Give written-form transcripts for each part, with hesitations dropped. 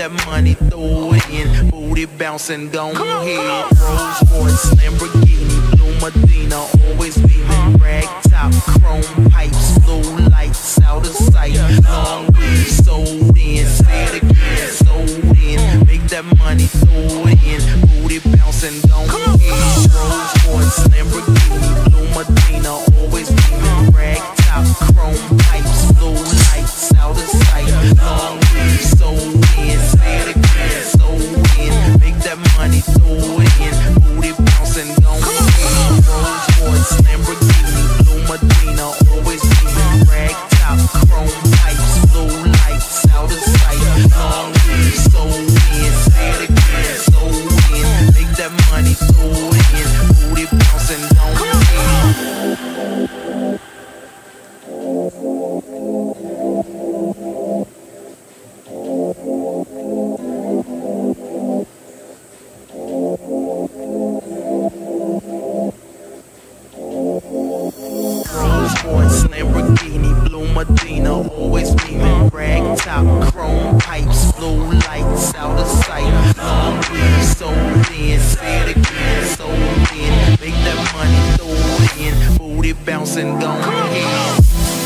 that money, throw it in. Booty bouncing, gon' ahead. Rolls Royce, Lamborghini, Blue Medina, always beaming. Rag top, chrome pipes, blue lights out of sight. Long weed, sold in, say it again, sold in. Make that money, throw it in. Booty bouncing, gon' ahead. Rolls Royce, Lamborghini, Blue Medina, always beaming. Rag top, chrome pipes, blue lights out of sight. Long weed, sold in, say it again, sold in. Make that money, throw it in. Booty bouncing, gon' ahead. Rolls Royce, Lamborghini, Blue Medina, always beaming. Rag top, chrome pipes, blue lights out of sight. Long weed, sold in, say it again, sold in. Make that money, throw it in. Booty bouncing, gon' ahead. Lamborghini, Blue Medina, always beaming. Rag top, chrome pipes, blue lights out of sight. Long weed, sold in, say it again, sold in. Make that money, throw it in. Booty bouncing, gon' ahead.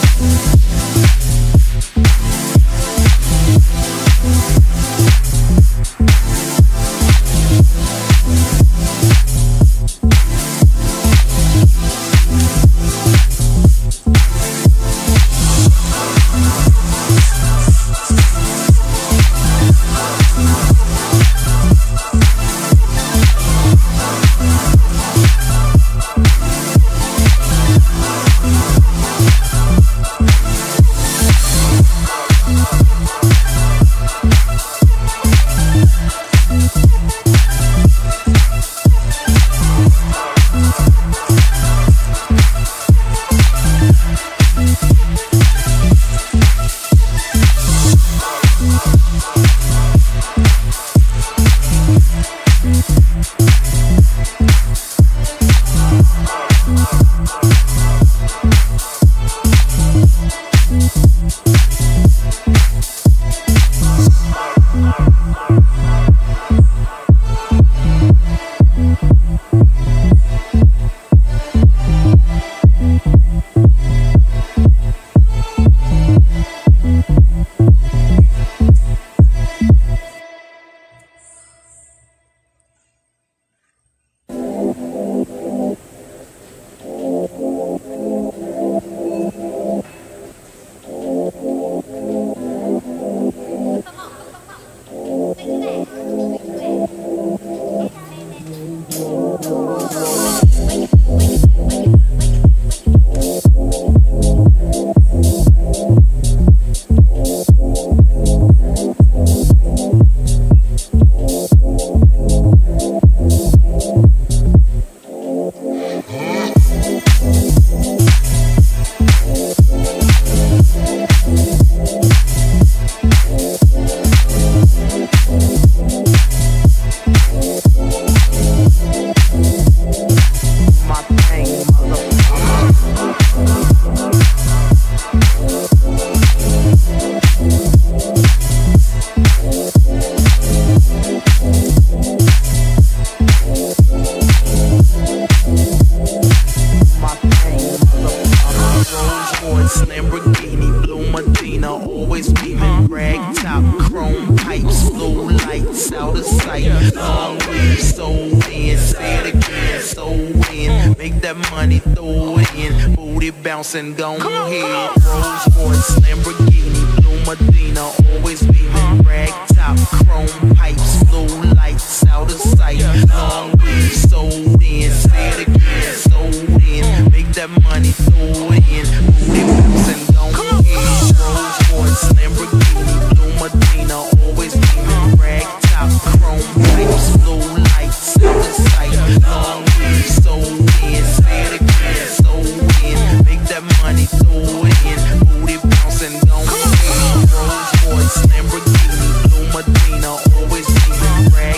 Lamborghini, Blue Medina, always beaming. Rag top, chrome pipes, blue lights out of sight. Long weed, sold in, say it again, sold in. Make that money, throw it in. Booty bouncing, gon' ahead. Rolls Royce, Lamborghini, Blue Medina, always beaming. Rag top, chrome pipes, blue lights out of sight. Long weed, sold in, say it again, sold in. Make that money, throw it in. Booty bouncing, gon' ahead. Rolls Royce, Lamborghini, Blue Medina, always beaming. Rag top, chrome pipes, blue lights out of sight. Long weed, sold in, say it again, sold in. Make that money, throw it in. Booty bouncing, gon' ahead. Rolls Royce, Lamborghini, Blue Medina, always beaming. Rag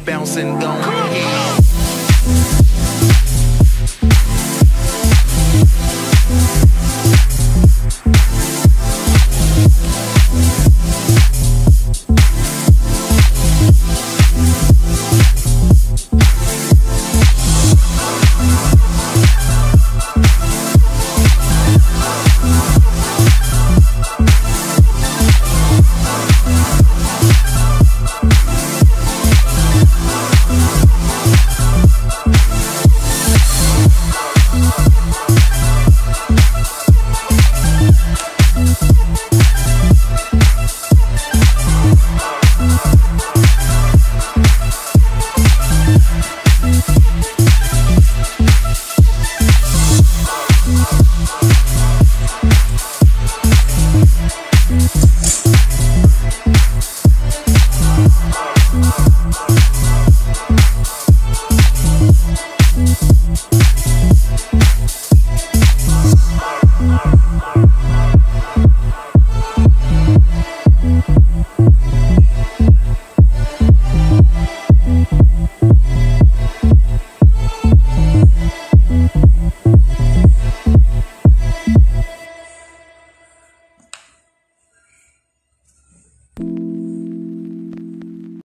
bouncing, go ahead.